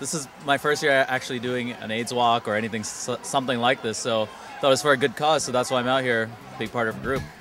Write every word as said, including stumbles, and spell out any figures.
this is my first year actually doing an AIDS walk or anything, something like this. So thought it was for a good cause. So that's why I'm out here, big part of the group.